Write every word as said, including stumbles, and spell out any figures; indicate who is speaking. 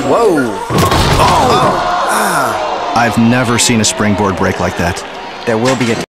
Speaker 1: Whoa.
Speaker 2: I've never seen a springboard break like that.
Speaker 1: There will be a